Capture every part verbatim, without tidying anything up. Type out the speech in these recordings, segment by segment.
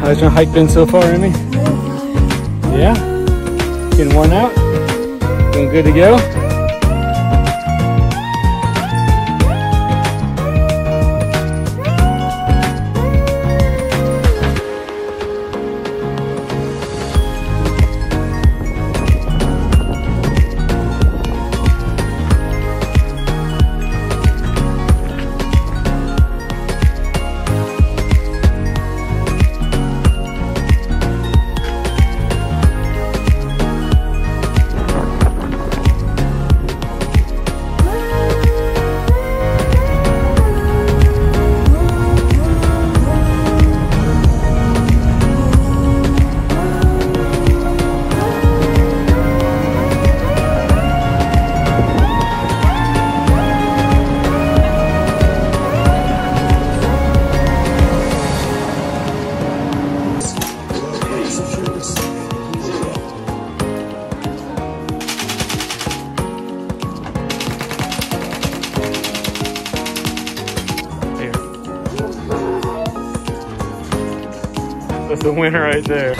How's your hike been so far, Emmy? Yeah? Getting worn out? Doing good to go? That's the winner right there.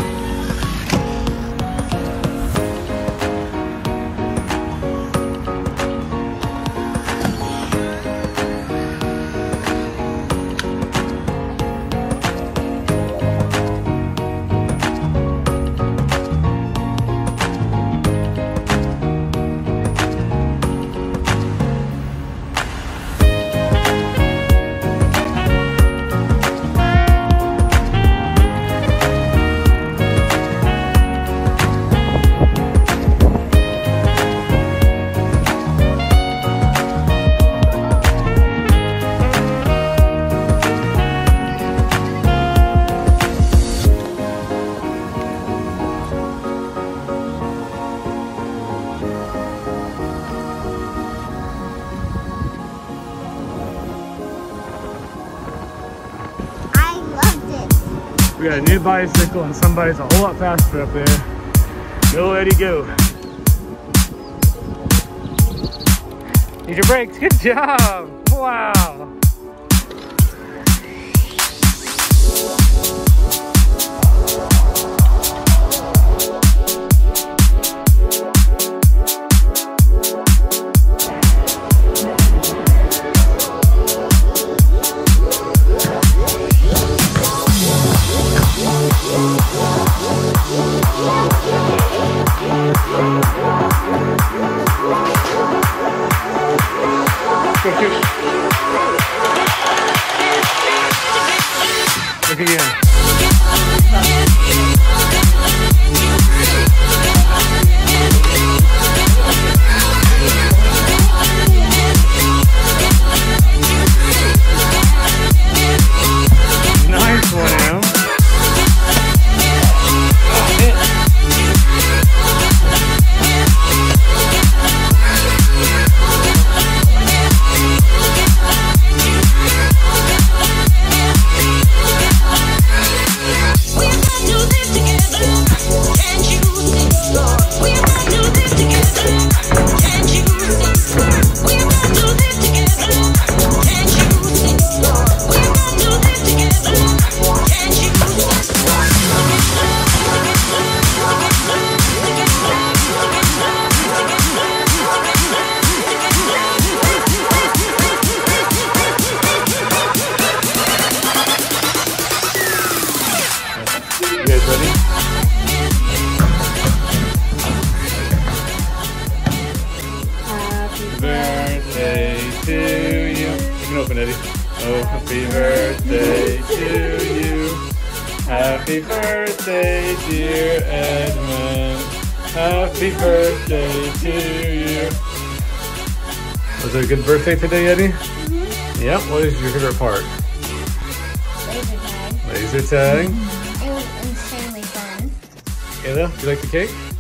We got a new bicycle and somebody's a whole lot faster up there. Go, Eddie, go. Use your brakes. Good job. Wow. Look again. Nice one, Em. Ready? Happy birthday to you. You can open, Eddie. Oh, happy birthday to you. Happy birthday, dear Edmund. Happy birthday to you. Was it a good birthday today, Eddie? Mm-hmm. Yep. What is your favorite part? Laser tag. Laser tag. Mm-hmm. It was insanely fun. Kayla, do you like the cake?